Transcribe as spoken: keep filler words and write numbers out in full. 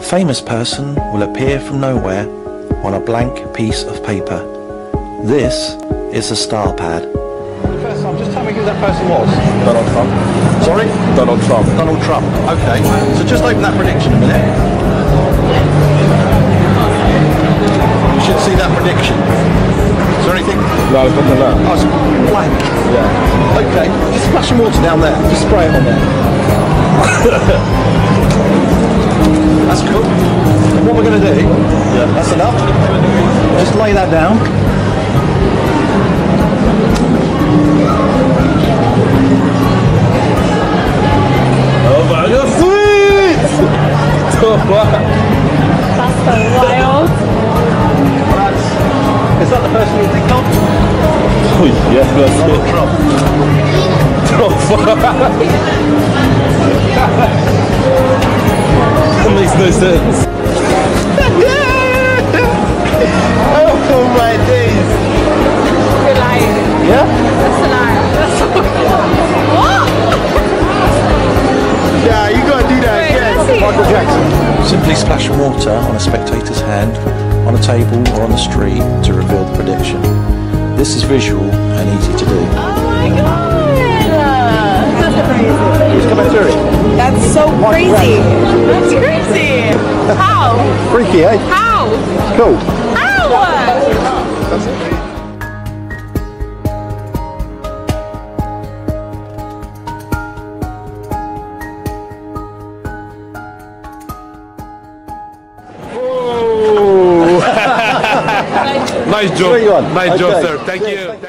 A famous person will appear from nowhere on a blank piece of paper. This is a star pad. First time, just tell me who that person was. Donald Trump. Sorry? Donald Trump. Donald Trump. Okay. So just open that prediction a minute. You should see that prediction. Is there anything? No, it's not that. Oh, it's blank. Yeah. Okay. Just splash some water down there. Just spray it on there. That's cool. What we're going to do, Yeah. that's enough. Just lay that down. Oh my god, sweet! That's so wild. That's, is that the person you think of? Oh yes, that's Donald Trump. That makes no sense. Oh my days. You're lying. Yeah? That's a lie. That's so what? Yeah, you gotta do that Wait, again. let's see. Michael Jackson. Simply splash water on a spectator's hand, on a table or on the street to reveal the prediction. This is visual and easy to do. Oh my god. That's crazy. Who's coming through it? That's so crazy. That's crazy. How? Freaky, eh? How? Cool. How? Nice job. Three, one. Nice job, Okay. sir. Thank you.